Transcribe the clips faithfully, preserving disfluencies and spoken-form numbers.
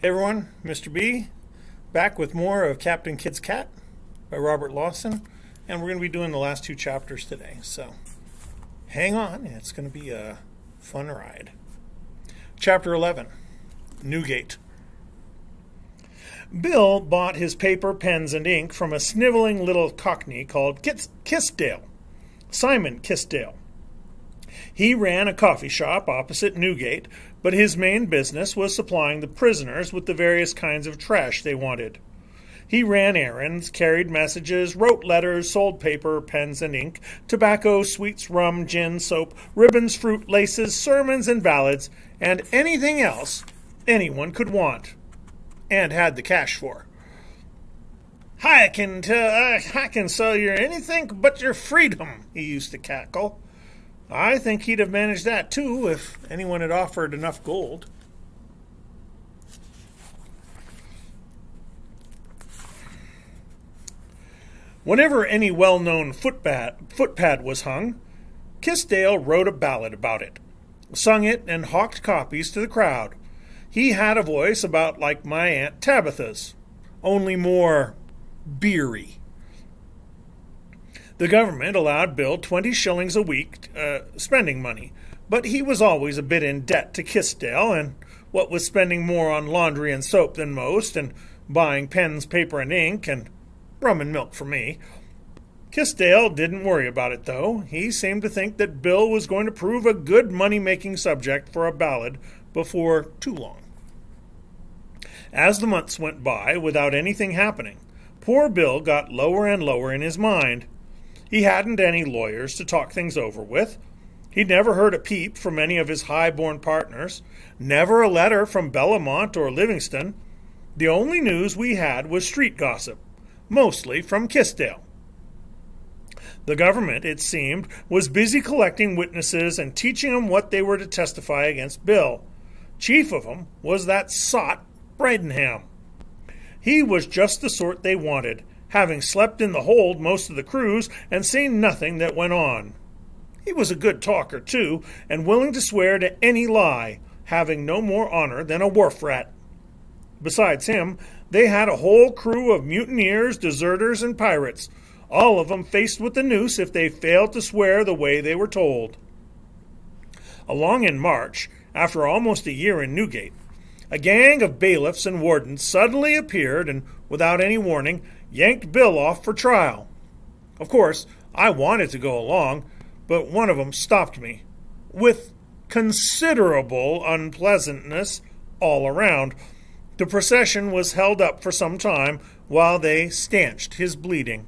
Hey everyone, Mister B, back with more of Captain Kidd's Cat by Robert Lawson, and we're going to be doing the last two chapters today, so hang on, it's going to be a fun ride. Chapter eleven, Newgate. Bill bought his paper, pens, and ink from a sniveling little Cockney called Kis Kissdale, Simon Kissdale. He ran a coffee shop opposite Newgate, but his main business was supplying the prisoners with the various kinds of trash they wanted. He ran errands, carried messages, wrote letters, sold paper, pens, and ink, tobacco, sweets, rum, gin, soap, ribbons, fruit, laces, sermons, and ballads, and anything else anyone could want, and had the cash for. I can, t uh, I can sell you anything but your freedom, he used to cackle. I think he'd have managed that, too, if anyone had offered enough gold. Whenever any well-known footpad, footpad was hung, Kissdale wrote a ballad about it, sung it, and hawked copies to the crowd. He had a voice about like my Aunt Tabitha's, only more beery. The government allowed Bill twenty shillings a week uh, spending money, but he was always a bit in debt to Kissdale, and what with spending more on laundry and soap than most, and buying pens, paper, and ink, and rum and milk for me. Kissdale didn't worry about it, though. He seemed to think that Bill was going to prove a good money-making subject for a ballad before too long. As the months went by without anything happening, poor Bill got lower and lower in his mind. He hadn't any lawyers to talk things over with. He'd never heard a peep from any of his high-born partners, never a letter from Bellamont or Livingston. The only news we had was street gossip, mostly from Kissdale. The government, it seemed, was busy collecting witnesses and teaching them what they were to testify against Bill. Chief of them was that sot Bradenham. He was just the sort they wanted, having slept in the hold most of the cruise and seen nothing that went on. He was a good talker, too, and willing to swear to any lie, having no more honor than a wharf rat. Besides him, they had a whole crew of mutineers, deserters, and pirates, all of them faced with the noose if they failed to swear the way they were told. Along in March, after almost a year in Newgate, a gang of bailiffs and wardens suddenly appeared and, without any warning, yanked Bill off for trial. Of course, I wanted to go along, but one of them stopped me, with considerable unpleasantness all around. The procession was held up for some time while they stanched his bleeding.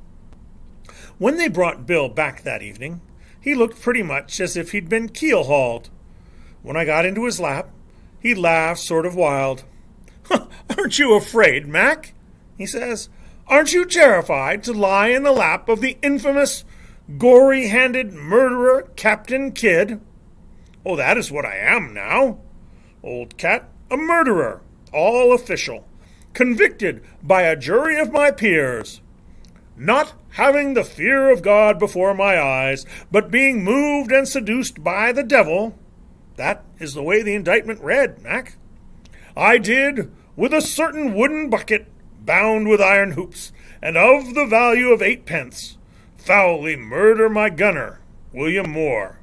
When they brought Bill back that evening, he looked pretty much as if he'd been keelhauled. When I got into his lap, he laughed sort of wild. "Aren't you afraid, Mac?" he says. "Aren't you terrified to lie in the lap of the infamous, gory-handed murderer, Captain Kidd?" "Oh, that is what I am now, old cat, a murderer, all official, convicted by a jury of my peers, not having the fear of God before my eyes, but being moved and seduced by the devil." That is the way the indictment read, Mac. "I did, with a certain wooden bucket, bound with iron hoops, and of the value of eightpence, foully murder my gunner, William Moore."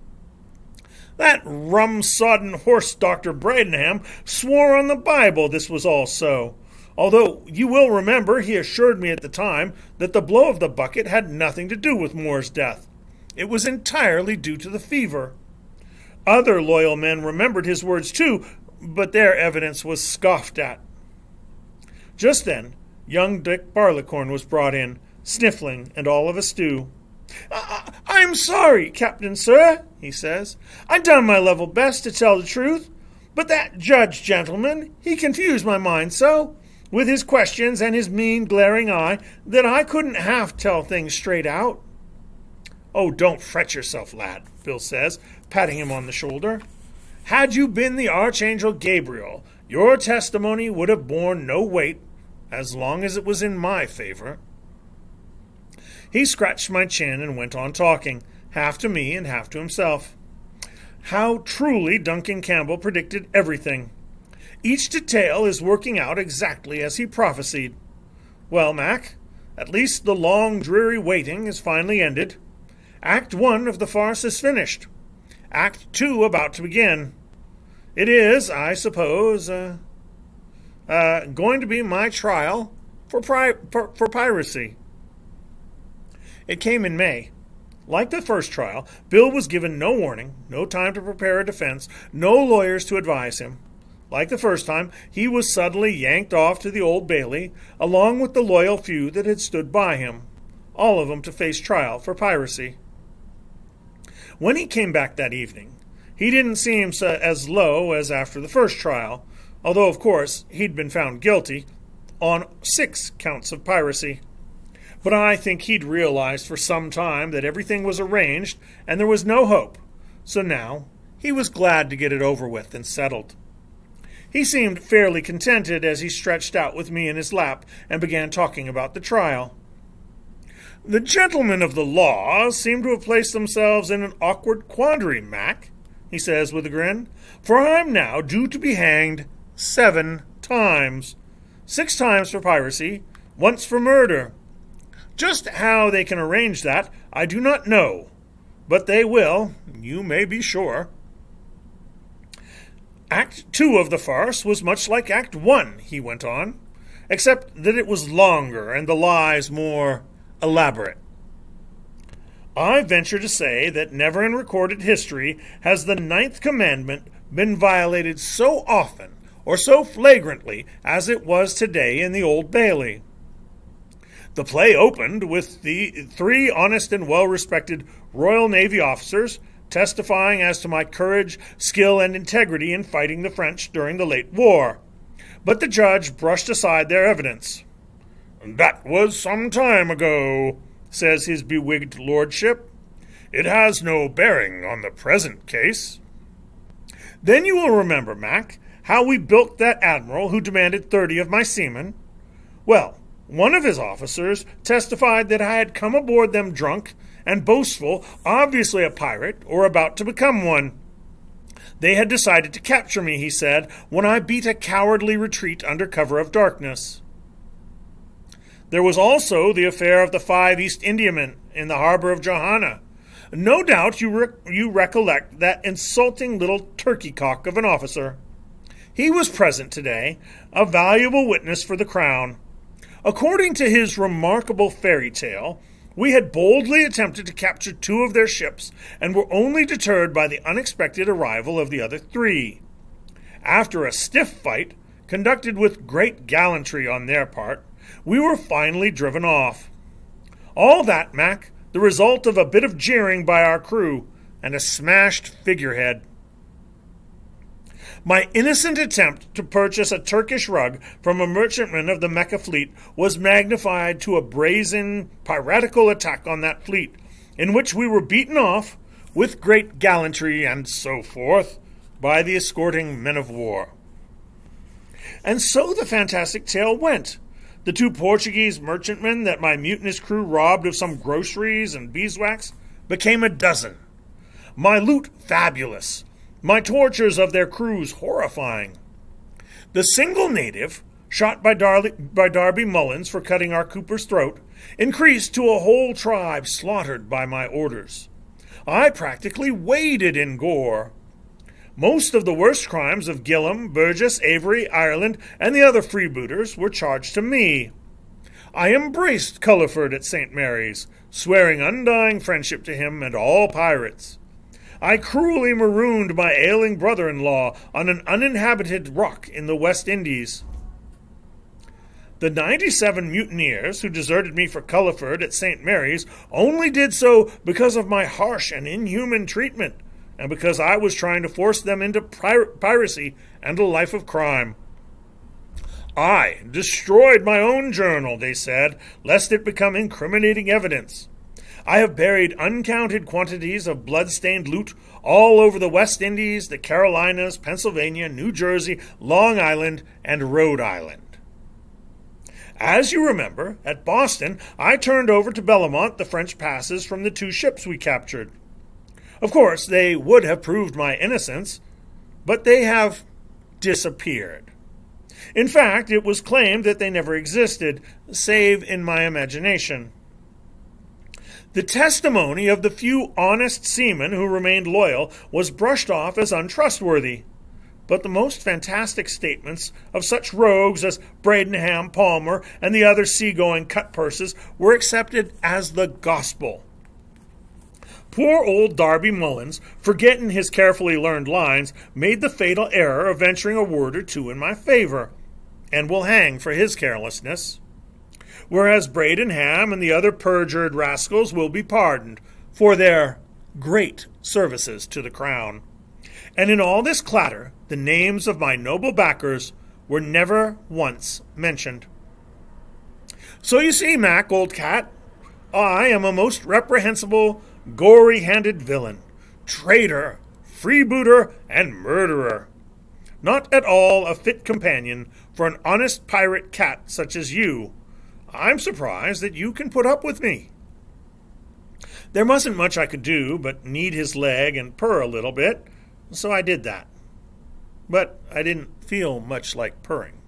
That rum-sodden horse Doctor Bradenham swore on the Bible this was all so, although you will remember he assured me at the time that the blow of the bucket had nothing to do with Moore's death. It was entirely due to the fever. Other loyal men remembered his words too, but their evidence was scoffed at. Just then, young Dick Barleycorn was brought in, sniffling and all of a stew. I I'm sorry, Captain, sir," he says. "I done my level best to tell the truth, but that judge gentleman, he confused my mind so, with his questions and his mean, glaring eye, that I couldn't half tell things straight out." "Oh, don't fret yourself, lad," Bill says, patting him on the shoulder. "Had you been the Archangel Gabriel, your testimony would have borne no weight, as long as it was in my favor." He scratched my chin and went on talking, half to me and half to himself. How truly Duncan Campbell predicted everything. Each detail is working out exactly as he prophesied. Well, Mac, at least the long, dreary waiting is finally ended. Act one of the farce is finished. Act two about to begin. It is, I suppose, uh, uh, going to be my trial for, pri- for, for piracy. It came in May. Like the first trial, Bill was given no warning, no time to prepare a defense, no lawyers to advise him. Like the first time, he was suddenly yanked off to the Old Bailey, along with the loyal few that had stood by him, all of them to face trial for piracy. When he came back that evening, he didn't seem as low as after the first trial, although, of course, he'd been found guilty on six counts of piracy. But I think he'd realized for some time that everything was arranged and there was no hope, so now he was glad to get it over with and settled. He seemed fairly contented as he stretched out with me in his lap and began talking about the trial. The gentlemen of the law seem to have placed themselves in an awkward quandary, Mac, he says with a grin, for I'm now due to be hanged seven times. Six times for piracy, once for murder. Just how they can arrange that, I do not know, but they will, you may be sure. Act two of the farce was much like Act one, he went on, except that it was longer and the lies more elaborate. I venture to say that never in recorded history has the ninth commandment been violated so often or so flagrantly as it was today in the Old Bailey. The play opened with the three honest and well-respected Royal Navy officers testifying as to my courage, skill, and integrity in fighting the French during the late war. But the judge brushed aside their evidence. "That was some time ago," says his bewigged lordship. "It has no bearing on the present case." Then you will remember, Mac, how we bilked that admiral who demanded thirty of my seamen. Well, one of his officers testified that I had come aboard them drunk and boastful, obviously a pirate, or about to become one. They had decided to capture me, he said, when I beat a cowardly retreat under cover of darkness. There was also the affair of the five East Indiamen in the harbor of Johanna. No doubt you, rec- you recollect that insulting little turkey cock of an officer. He was present today, a valuable witness for the Crown. According to his remarkable fairy tale, we had boldly attempted to capture two of their ships and were only deterred by the unexpected arrival of the other three. After a stiff fight, conducted with great gallantry on their part, we were finally driven off. All that, Mac, the result of a bit of jeering by our crew and a smashed figurehead. My innocent attempt to purchase a Turkish rug from a merchantman of the Mecca fleet was magnified to a brazen, piratical attack on that fleet, in which we were beaten off, with great gallantry and so forth, by the escorting men of war. And so the fantastic tale went. The two Portuguese merchantmen that my mutinous crew robbed of some groceries and beeswax became a dozen. My loot fabulous. My tortures of their crews horrifying. The single native, shot by, Darley, by Darby Mullins for cutting our cooper's throat, increased to a whole tribe slaughtered by my orders. I practically waded in gore. Most of the worst crimes of Gillam, Burgess, Avery, Ireland, and the other freebooters were charged to me. I embraced Culliford at Saint Mary's, swearing undying friendship to him and all pirates. I cruelly marooned my ailing brother-in-law on an uninhabited rock in the West Indies. The ninety-seven mutineers who deserted me for Culliford at Saint Mary's only did so because of my harsh and inhuman treatment, and because I was trying to force them into pir- piracy and a life of crime. I destroyed my own journal, they said, lest it become incriminating evidence. I have buried uncounted quantities of blood-stained loot all over the West Indies, the Carolinas, Pennsylvania, New Jersey, Long Island, and Rhode Island. As you remember, at Boston, I turned over to Bellamont the French passes from the two ships we captured. Of course, they would have proved my innocence, but they have disappeared. In fact, it was claimed that they never existed, save in my imagination. The testimony of the few honest seamen who remained loyal was brushed off as untrustworthy, but the most fantastic statements of such rogues as Bradenham, Palmer, and the other seagoing cut-purses were accepted as the gospel. Poor old Darby Mullins, forgetting his carefully learned lines, made the fatal error of venturing a word or two in my favor, and will hang for his carelessness. Whereas Bradenham and the other perjured rascals will be pardoned for their great services to the crown. And in all this clatter, the names of my noble backers were never once mentioned. So you see, Mac, old cat, I am a most reprehensible, gory-handed villain, traitor, freebooter, and murderer. Not at all a fit companion for an honest pirate cat such as you. I'm surprised that you can put up with me. There wasn't much I could do but knead his leg and purr a little bit, so I did that. But I didn't feel much like purring.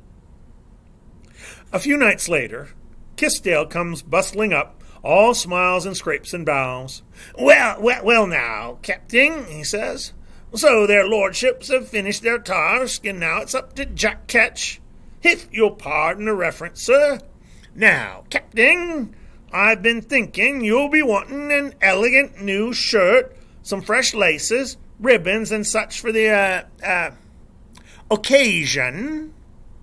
A few nights later, Kissdale comes bustling up, all smiles and scrapes and bows. Well, well, well now, Captain, he says. So their lordships have finished their task, and now it's up to Jack Ketch. If you'll pardon the reference, sir. Now, Captain, I've been thinking you'll be wanting an elegant new shirt, some fresh laces, ribbons, and such for the, uh, uh, occasion.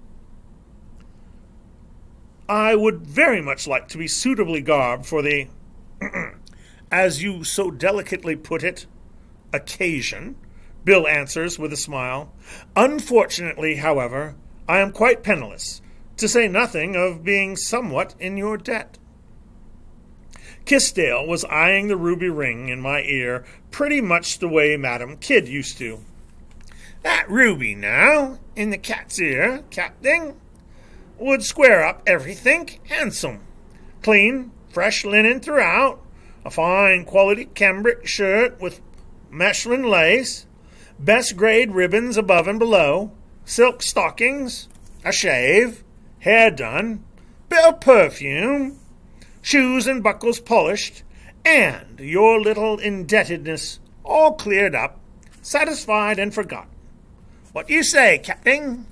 I would very much like to be suitably garbed for the, as you so delicately put it, occasion, Bill answers with a smile. Unfortunately, however, I am quite penniless, to say nothing of being somewhat in your debt. Kissdale was eyeing the ruby ring in my ear pretty much the way Madam Kidd used to. That ruby, now, in the cat's ear, Captain, would square up everything handsome. Clean, fresh linen throughout, a fine quality cambric shirt with Mechlin lace, best grade ribbons above and below, silk stockings, a shave, hair done, bit of perfume, shoes and buckles polished, and your little indebtedness all cleared up, satisfied and forgot. What do you say, Captain?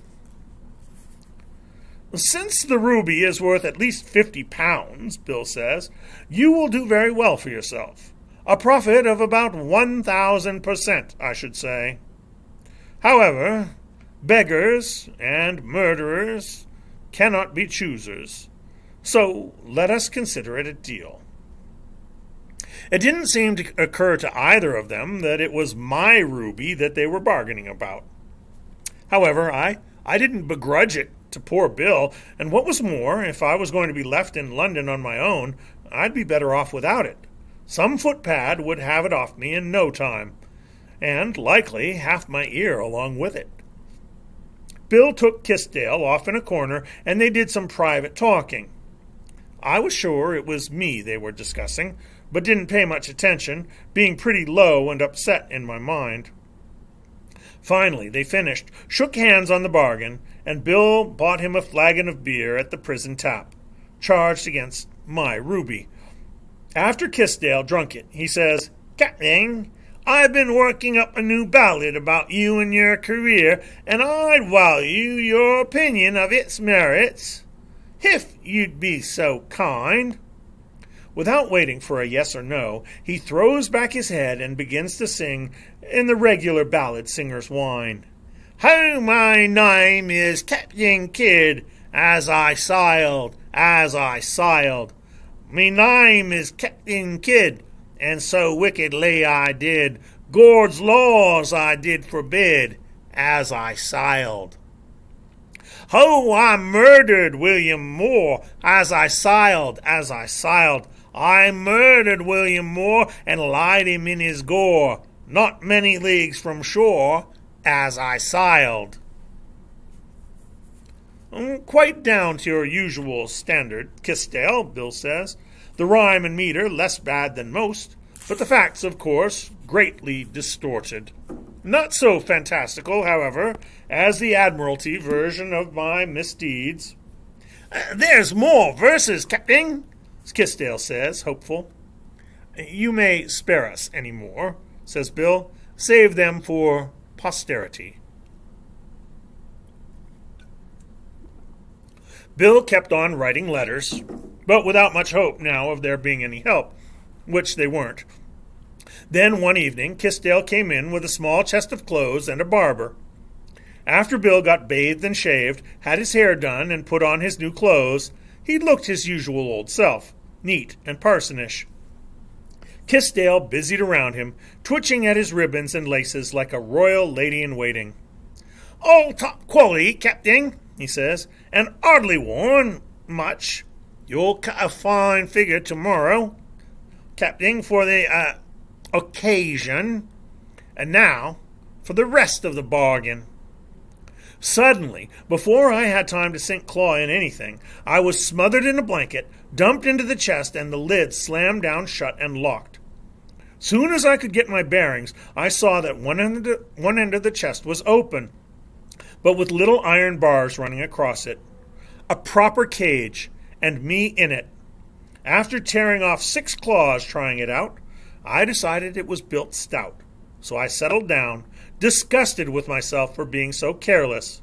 Since the ruby is worth at least fifty pounds, Bill says, you will do very well for yourself. A profit of about one thousand per cent, I should say. However, beggars and murderers cannot be choosers, so let us consider it a deal. It didn't seem to occur to either of them that it was my ruby that they were bargaining about. However, I, I didn't begrudge it to poor Bill, and what was more, if I was going to be left in London on my own, I'd be better off without it. Some footpad would have it off me in no time, and likely half my ear along with it. Bill took Kissdale off in a corner, and they did some private talking. I was sure it was me they were discussing, but didn't pay much attention, being pretty low and upset in my mind. Finally, they finished, shook hands on the bargain, and Bill bought him a flagon of beer at the prison tap, charged against my ruby. After Kissdale drunk it, he says, Captain, I've been working up a new ballad about you and your career, and I'd value your opinion of its merits, if you'd be so kind. Without waiting for a yes or no, he throws back his head and begins to sing in the regular ballad singer's whine. How my name is Captain Kidd, as I sailed, as I sailed. Me name is Captain Kidd, and so wickedly I did, Gord's laws I did forbid, as I sailed. Ho, I murdered William Moore, as I sailed, as I sailed. I murdered William Moore, and lied him in his gore, not many leagues from shore, as I sailed. Quite down to your usual standard, Kissdale, Bill says. The rhyme and meter less bad than most, but the facts, of course, greatly distorted. Not so fantastical, however, as the Admiralty version of my misdeeds. Uh, there's more verses, Captain, Kissdale says, hopeful. You may spare us any more, says Bill. Save them for posterity. Bill kept on writing letters, but without much hope now of there being any help, which they weren't. Then one evening, Kissdale came in with a small chest of clothes and a barber. After Bill got bathed and shaved, had his hair done, and put on his new clothes, he looked his usual old self, neat and parsonish. Kissdale busied around him, twitching at his ribbons and laces like a royal lady-in-waiting. "All top quality, Captain," he says, "and hardly worn much. You'll cut a fine figure tomorrow, Captain, for the uh, occasion. And now for the rest of the bargain." Suddenly, before I had time to sink claw in anything, I was smothered in a blanket, dumped into the chest, and the lid slammed down shut and locked. Soon as I could get my bearings, I saw that one end of the, one end of the chest was open, but with little iron bars running across it. A proper cage, and me in it. After tearing off six claws trying it out, I decided it was built stout, so I settled down, disgusted with myself for being so careless.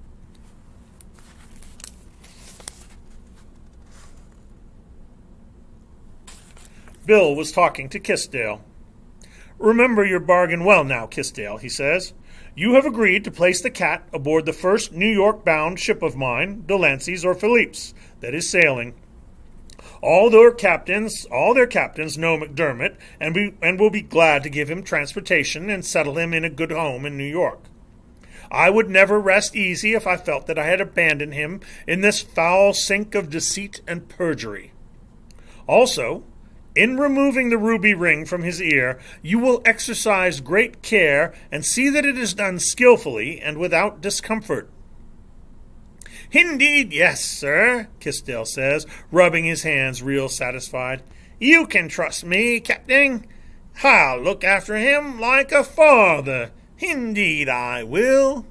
Bill was talking to Kissdale. "Remember your bargain well now, Kissdale," he says. "You have agreed to place the cat aboard the first New York-bound ship of mine, Delancey's or Philippe's, that is sailing. All their captains, all their captains know McDermott, and be, and will be glad to give him transportation and settle him in a good home in New York. I would never rest easy if I felt that I had abandoned him in this foul sink of deceit and perjury. Also, in removing the ruby ring from his ear, you will exercise great care and see that it is done skillfully and without discomfort." "Indeed, yes, sir," Kissdale says, rubbing his hands real satisfied. "You can trust me, Captain. I'll look after him like a father. Indeed I will."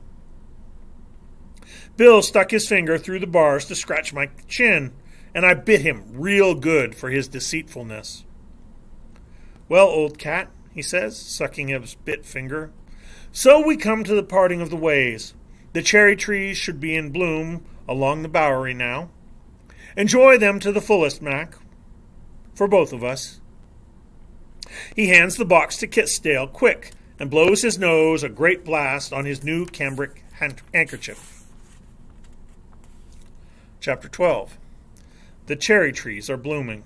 Bill stuck his finger through the bars to scratch my chin, and I bit him real good for his deceitfulness. "Well, old cat," he says, sucking his bit finger, "so we come to the parting of the ways. The cherry trees should be in bloom along the Bowery now. Enjoy them to the fullest, Mac, for both of us." He hands the box to Kissdale quick and blows his nose a great blast on his new cambric handkerchief. Chapter twelve. The cherry trees are blooming.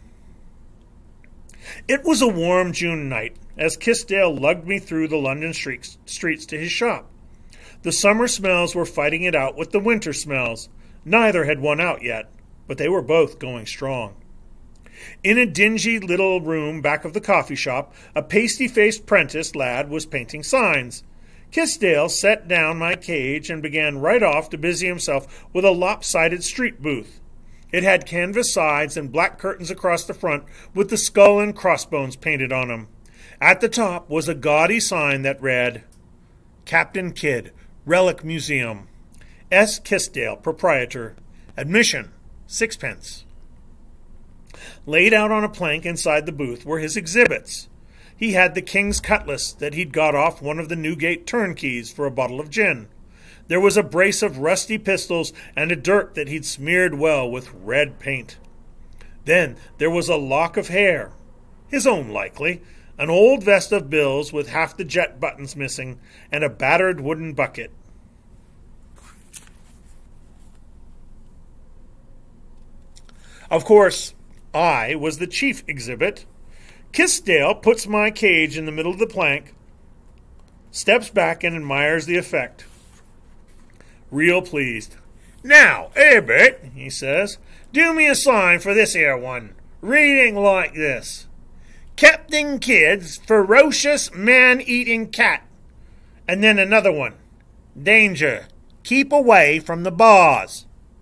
It was a warm June night as Kissdale lugged me through the London streets, streets to his shop. The summer smells were fighting it out with the winter smells. Neither had won out yet, but they were both going strong. In a dingy little room back of the coffee shop, a pasty-faced prentice lad was painting signs. Kissdale set down my cage and began right off to busy himself with a lopsided street booth. It had canvas sides and black curtains across the front with the skull and crossbones painted on them. At the top was a gaudy sign that read, "Captain Kidd, Relic Museum. S. Kissdale, Proprietor. Admission, sixpence." Laid out on a plank inside the booth were his exhibits. He had the king's cutlass that he'd got off one of the Newgate turnkeys for a bottle of gin. There was a brace of rusty pistols and a dirk that he'd smeared well with red paint. Then there was a lock of hair, his own likely, an old vest of Bill's with half the jet buttons missing, and a battered wooden bucket. Of course, I was the chief exhibit. Kissdale puts my cage in the middle of the plank, steps back and admires the effect. Real pleased. "Now, Herbert," he says, "do me a sign for this here one, reading like this. Captain Kidd's ferocious man-eating cat. And then another one. Danger. Keep away from the bars."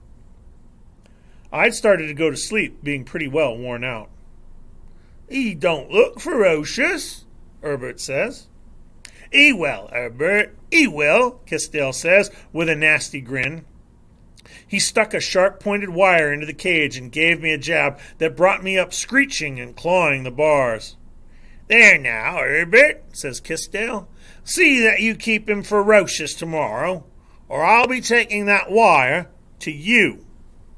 I'd started to go to sleep, being pretty well worn out. "He don't look ferocious," Herbert says. "'E will, Herbert, 'e will," Kissdale says, with a nasty grin. He stuck a sharp-pointed wire into the cage and gave me a jab that brought me up screeching and clawing the bars. "There now, Herbert," says Kissdale. "See that you keep him ferocious tomorrow, or I'll be taking that wire to you."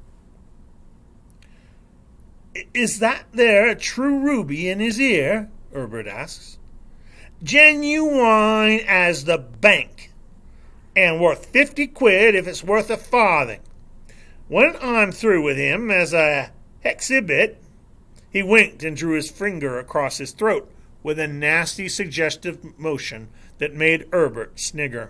"Is that there a true ruby in his ear?" Herbert asks. "Genuine as the bank, and worth fifty quid if it's worth a farthing. When I'm through with him as a exhibit," he winked and drew his finger across his throat with a nasty suggestive motion that made Herbert snigger.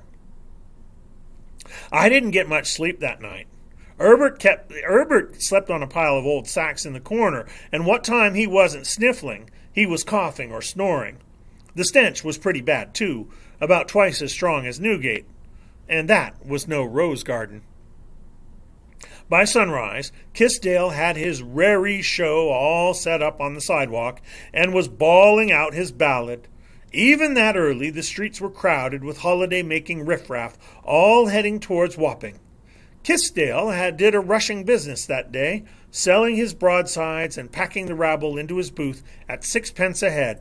I didn't get much sleep that night. Herbert kept Herbert slept on a pile of old sacks in the corner, and what time he wasn't sniffling, he was coughing or snoring. The stench was pretty bad, too, about twice as strong as Newgate, and that was no rose garden. By sunrise, Kissdale had his dreary show all set up on the sidewalk and was bawling out his ballad. Even that early, the streets were crowded with holiday-making riffraff, all heading towards Wapping. Kissdale had did a rushing business that day, selling his broadsides and packing the rabble into his booth at sixpence a head.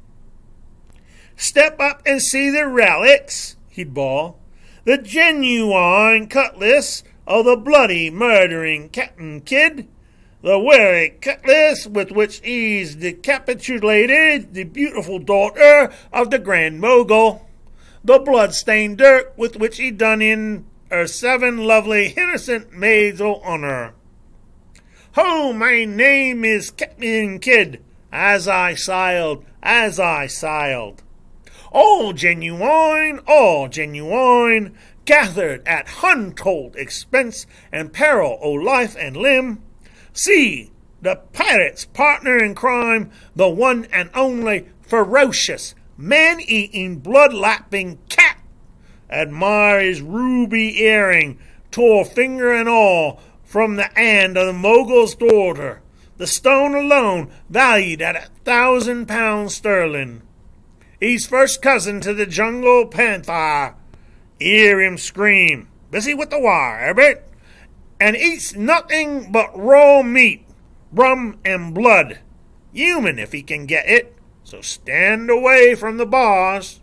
"Step up and see the relics," he'd bawl. "The genuine cutlass of the bloody murdering Captain Kidd, the very cutlass with which he's decapitulated the beautiful daughter of the Grand Mogul, the blood-stained dirk with which he done in her seven lovely innocent maids of honor. Ho, my name is Captain Kidd, as I sailed, as I sailed. All genuine, all genuine, gathered at untold expense and peril o' life and limb. See, the pirate's partner in crime, the one and only ferocious, man-eating, blood-lapping cat. Admire his ruby earring, tore finger and all, from the hand of the Mogul's daughter, the stone alone valued at a thousand pounds sterling. He's first cousin to the jungle panther. Hear him scream, busy with the wire, Herbert, and eats nothing but raw meat, rum and blood, human if he can get it, so stand away from the bars.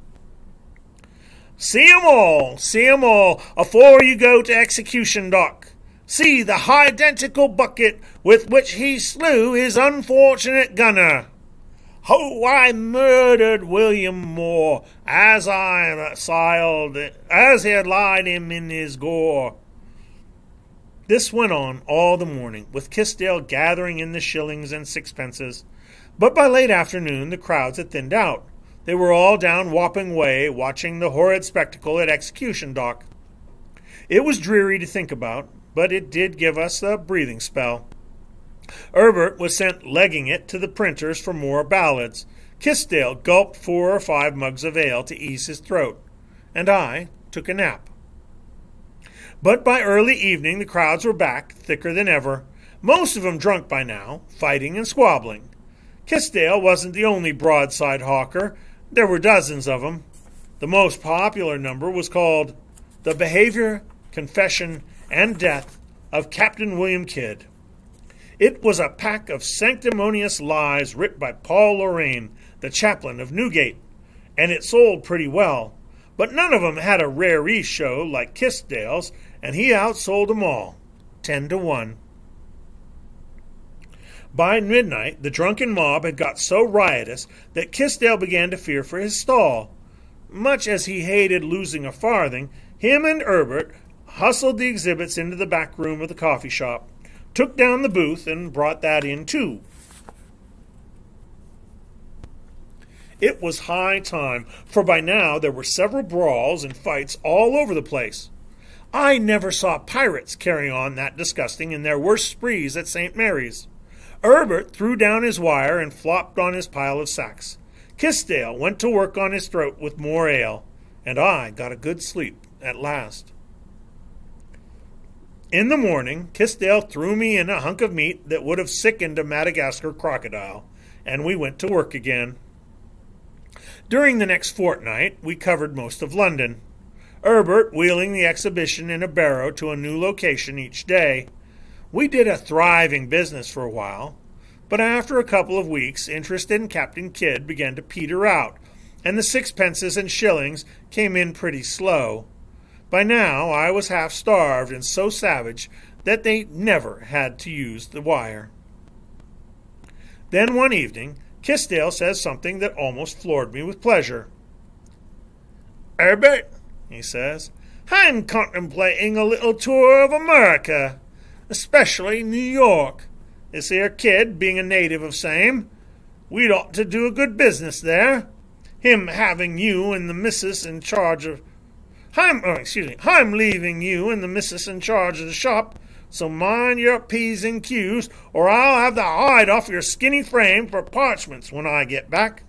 See 'em all, see 'em all, afore you go to execution dock. See the identical bucket with which he slew his unfortunate gunner. Ho, I murdered William Moore, as I sailed, as he had lied him in his gore. This went on all the morning, with Kissdale gathering in the shillings and sixpences. But by late afternoon the crowds had thinned out. They were all down Wapping Way, watching the horrid spectacle at execution dock. It was dreary to think about, but it did give us a breathing spell. Herbert was sent legging it to the printers for more ballads. Kissdale gulped four or five mugs of ale to ease his throat, and I took a nap. But by early evening the crowds were back, thicker than ever, most of them drunk by now, fighting and squabbling. Kissdale wasn't the only broadside hawker. There were dozens of them. The most popular number was called The Behavior, Confession, and Death of Captain William Kidd. It was a pack of sanctimonious lies writ by Paul Lorraine, the chaplain of Newgate, and it sold pretty well, but none of them had a rare show like Kissdale's, and he outsold them all, ten to one. By midnight, the drunken mob had got so riotous that Kissdale began to fear for his stall. Much as he hated losing a farthing, him and Herbert hustled the exhibits into the back room of the coffee shop, took down the booth, and brought that in too. It was high time, for by now there were several brawls and fights all over the place. I never saw pirates carry on that disgusting in their worst sprees at Saint Mary's. Herbert threw down his wire and flopped on his pile of sacks. Kissdale went to work on his throat with more ale, and I got a good sleep at last. In the morning, Kissdale threw me in a hunk of meat that would have sickened a Madagascar crocodile, and we went to work again. During the next fortnight, we covered most of London, Herbert wheeling the exhibition in a barrow to a new location each day. We did a thriving business for a while, but after a couple of weeks, interest in Captain Kidd began to peter out, and the sixpences and shillings came in pretty slow. By now, I was half-starved and so savage that they never had to use the wire. Then one evening, Kissdale says something that almost floored me with pleasure. "Herbert," he says, "I'm contemplating a little tour of America, especially New York. This here kid being a native of same, we'd ought to do a good business there. Him having you and the missus in charge of... I'm, oh, excuse me, I'm leaving you and the missus in charge of the shop, so mind your P's and Q's, or I'll have the hide off your skinny frame for parchments when I get back."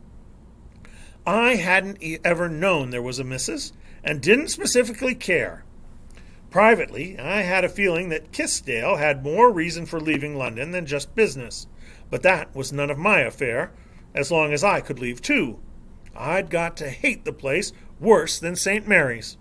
I hadn't e- ever known there was a missus, and didn't specifically care. Privately, I had a feeling that Kissdale had more reason for leaving London than just business, but that was none of my affair, as long as I could leave too. I'd got to hate the place worse than Saint Mary's.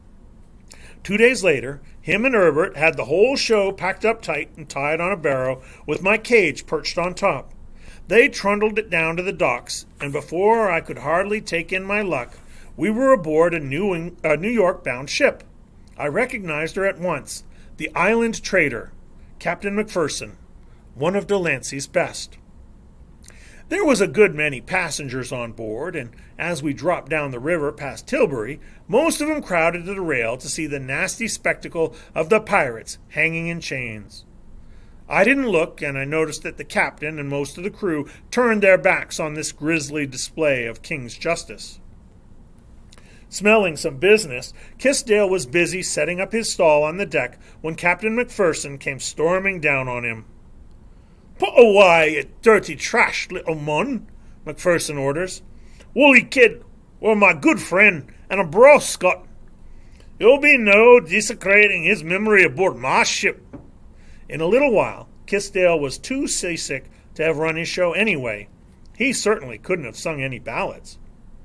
Two days later, him and Herbert had the whole show packed up tight and tied on a barrow with my cage perched on top. They trundled it down to the docks, and before I could hardly take in my luck, we were aboard a New, a New York-bound ship. I recognized her at once, the island trader, Captain Macpherson, one of Delancey's best. There was a good many passengers on board, and as we dropped down the river past Tilbury, most of them crowded to the rail to see the nasty spectacle of the pirates hanging in chains. I didn't look, and I noticed that the captain and most of the crew turned their backs on this grisly display of king's justice. Smelling some business, Kissdale was busy setting up his stall on the deck when Captain Macpherson came storming down on him. "Put away, you dirty trash, little mon," Macpherson orders. "Woolly Kid were my good friend and a bra Scot. There'll be no desecrating his memory aboard my ship." In a little while, Kissdale was too seasick to have run his show anyway. He certainly couldn't have sung any ballads.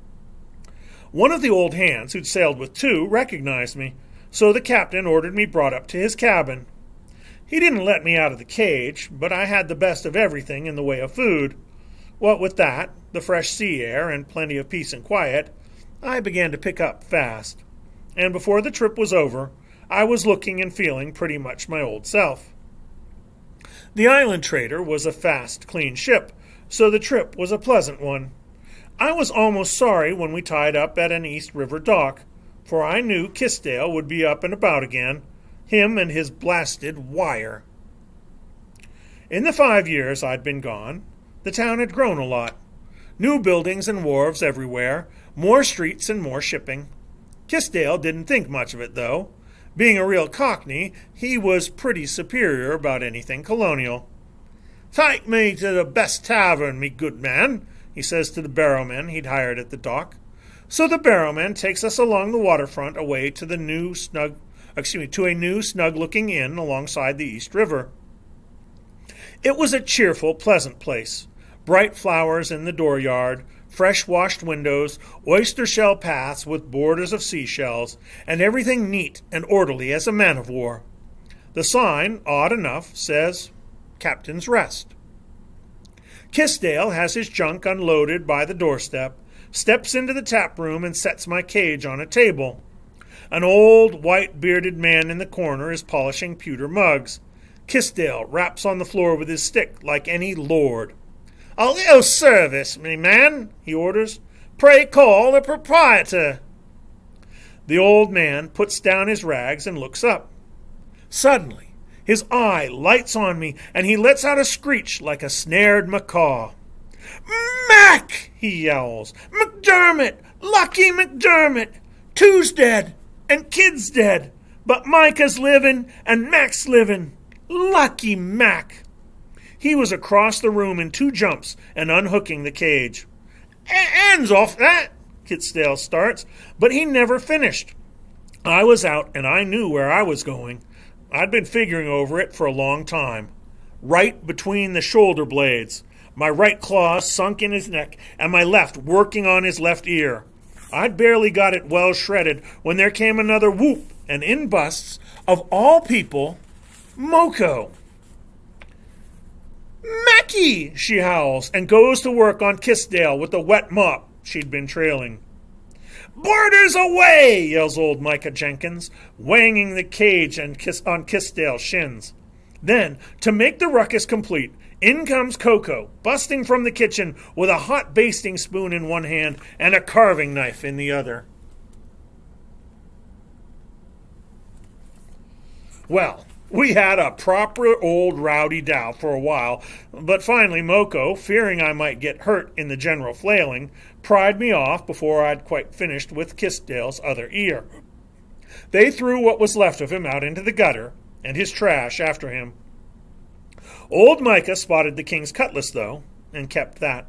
One of the old hands who'd sailed with two recognized me, so the captain ordered me brought up to his cabin. He didn't let me out of the cage, but I had the best of everything in the way of food. What with that, the fresh sea air, and plenty of peace and quiet, I began to pick up fast. And before the trip was over, I was looking and feeling pretty much my old self. The island trader was a fast, clean ship, so the trip was a pleasant one. I was almost sorry when we tied up at an East River dock, for I knew Kissdale would be up and about again, him and his blasted wire. In the five years I'd been gone, the town had grown a lot. New buildings and wharves everywhere, more streets and more shipping. Kissdale didn't think much of it, though. Being a real Cockney, he was pretty superior about anything colonial. "Take me to the best tavern, me good man," he says to the barrowman he'd hired at the dock. So the barrowman takes us along the waterfront away to the new snug, excuse me, to a new snug-looking inn alongside the East River. It was a cheerful, pleasant place. Bright flowers in the dooryard, fresh-washed windows, oyster-shell paths with borders of seashells, and everything neat and orderly as a man-of-war. The sign, odd enough, says, "Captain's Rest." Kissdale has his junk unloaded by the doorstep, steps into the tap room and sets my cage on a table. An old, white-bearded man in the corner is polishing pewter mugs. Kissdale raps on the floor with his stick like any lord. "A little service, me man," he orders. "Pray call the proprietor." The old man puts down his rags and looks up. Suddenly, his eye lights on me, and he lets out a screech like a snared macaw. "Mac!" he yowls. "McDermott! Lucky McDermott! Two's dead, and Kid's dead, but Micah's living, and Mac's living. Lucky Mac!" He was across the room in two jumps and unhooking the cage. "Hands off that!" Kissdale starts, but he never finished. I was out, and I knew where I was going. I'd been figuring over it for a long time. Right between the shoulder blades. my right claw sunk in his neck, and my left working on his left ear. I'd barely got it well shredded when there came another whoop, and in busts, of all people, Moko. "Mackie!" she howls, and goes to work on Kissdale with the wet mop she'd been trailing. "Boarders away!" yells old Micah Jenkins, wanging the cage and kiss on Kissdale's shins. Then, to make the ruckus complete, in comes Coco, busting from the kitchen with a hot basting spoon in one hand and a carving knife in the other. Well, we had a proper old rowdy-dow for a while, but finally Moko, fearing I might get hurt in the general flailing, pried me off before I'd quite finished with Kissdale's other ear. They threw what was left of him out into the gutter, and his trash after him. Old Micah spotted the king's cutlass, though, and kept that.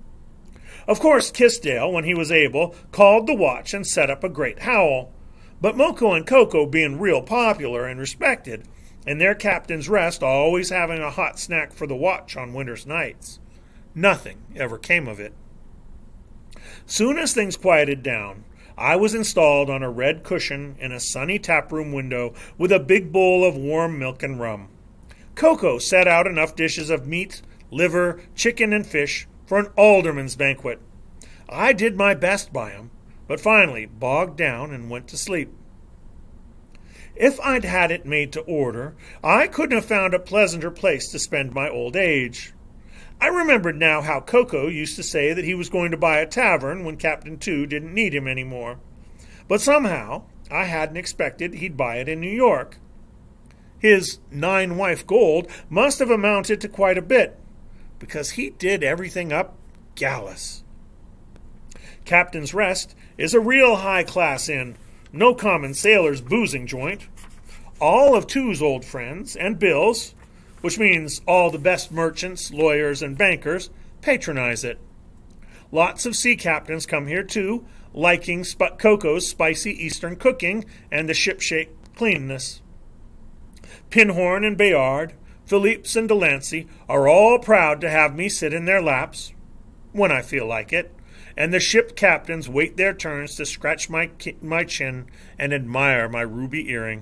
Of course, Kissdale, when he was able, called the watch and set up a great howl. But Moko and Coco being real popular and respected, and their captain's rest always having a hot snack for the watch on winter's nights, nothing ever came of it. Soon as things quieted down, I was installed on a red cushion in a sunny taproom window with a big bowl of warm milk and rum. Coco set out enough dishes of meat, liver, chicken, and fish for an alderman's banquet. I did my best by 'em, but finally bogged down and went to sleep. If I'd had it made to order, I couldn't have found a pleasanter place to spend my old age. I remembered now how Coco used to say that he was going to buy a tavern when Captain Two didn't need him anymore. But somehow I hadn't expected he'd buy it in New York. His nine-wife gold must have amounted to quite a bit, because he did everything up gallus. Captain's Rest is a real high-class inn, no common sailor's boozing joint. All of Two's old friends and Bill's, which means all the best merchants, lawyers, and bankers, patronize it. Lots of sea captains come here, too, liking Sp- Coco's spicy Eastern cooking and the ship-shape cleanness. Pinhorn and Bayard, Philippe's and Delancey are all proud to have me sit in their laps, when I feel like it, and the ship captains wait their turns to scratch my, my chin and admire my ruby earring.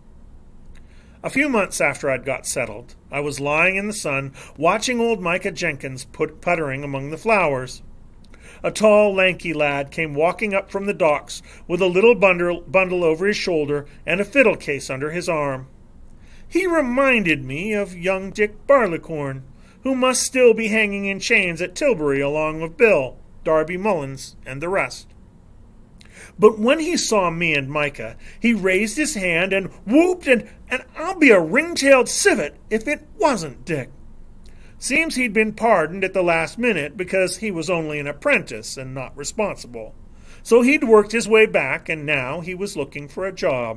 A few months after I'd got settled, I was lying in the sun watching old Micah Jenkins put puttering among the flowers. A tall, lanky lad came walking up from the docks with a little bundle, bundle over his shoulder and a fiddle case under his arm. He reminded me of young Dick Barleycorn, who must still be hanging in chains at Tilbury along with Bill, Darby Mullins, and the rest. But when he saw me and Micah, he raised his hand and whooped, and, and I'll be a ring-tailed civet if it wasn't Dick. Seems he'd been pardoned at the last minute because he was only an apprentice and not responsible. So he'd worked his way back, and now he was looking for a job.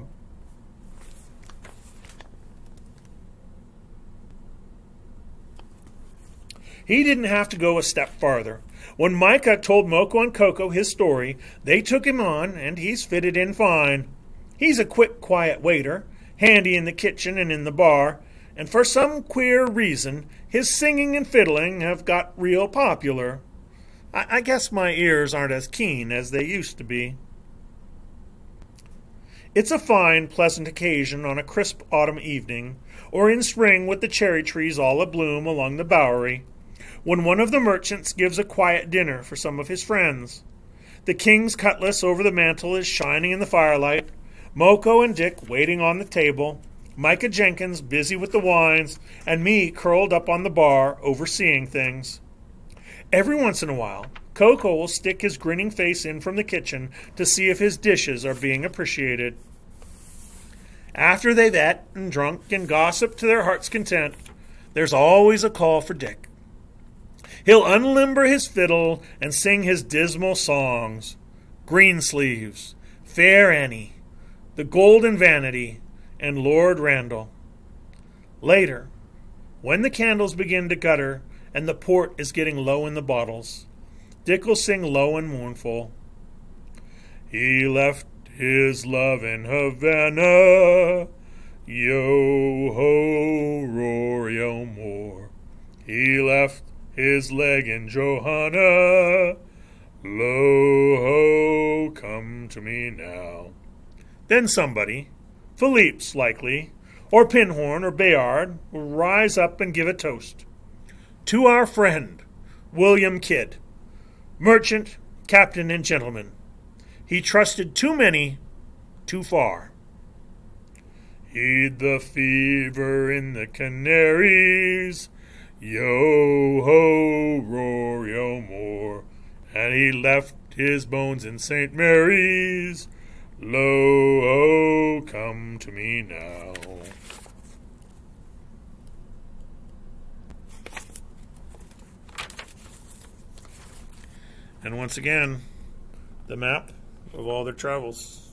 He didn't have to go a step farther. When Micah told Moko and Coco his story, they took him on, and he's fitted in fine. He's a quick, quiet waiter, handy in the kitchen and in the bar, and for some queer reason, his singing and fiddling have got real popular. I, I guess my ears aren't as keen as they used to be. It's a fine, pleasant occasion on a crisp autumn evening, or in spring with the cherry trees all abloom along the Bowery, when one of the merchants gives a quiet dinner for some of his friends. The king's cutlass over the mantel is shining in the firelight, Moko and Dick waiting on the table, Micah Jenkins busy with the wines, and me curled up on the bar overseeing things. Every once in a while, Coco will stick his grinning face in from the kitchen to see if his dishes are being appreciated. After they've ate and drunk and gossiped to their heart's content, there's always a call for Dick. He'll unlimber his fiddle and sing his dismal songs, Greensleeves, Fair Annie, The Golden Vanity, and Lord Randall. Later, when the candles begin to gutter and the port is getting low in the bottles, Dick will sing low and mournful. He left his love in Havana, yo-ho, Rory O'More. He left his leg in Johanna. Lo ho, come to me now. Then somebody, Philippe's likely, or Pinhorn or Bayard, will rise up and give a toast. To our friend, William Kidd, merchant, captain, and gentleman. He trusted too many, too far. Heed the fever in the Canaries, yo-ho, roar, yo more. And he left his bones in Saint Mary's, lo-ho, come to me now. And once again, the map of all their travels.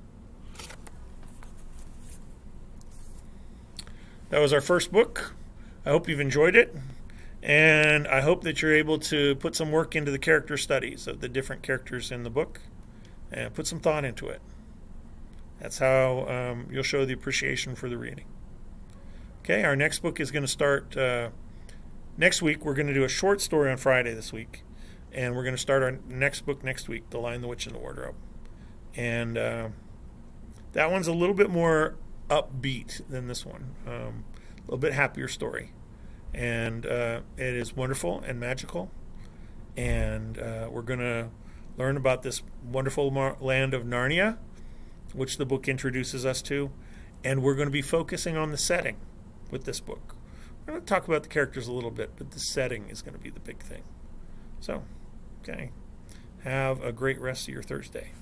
That was our first book. I hope you've enjoyed it, and I hope that you're able to put some work into the character studies of the different characters in the book and put some thought into it. That's how um, you'll show the appreciation for the reading. Okay, our next book is going to start uh, next week. We're going to do a short story on Friday this week, and we're going to start our next book next week, The Lion, the Witch, and the Wardrobe. And uh, that one's a little bit more upbeat than this one. Um, a little bit happier story. And uh, it is wonderful and magical. And uh, we're going to learn about this wonderful mar- land of Narnia, which the book introduces us to. And we're going to be focusing on the setting with this book. We're going to talk about the characters a little bit, but the setting is going to be the big thing. So, okay. Have a great rest of your Thursday.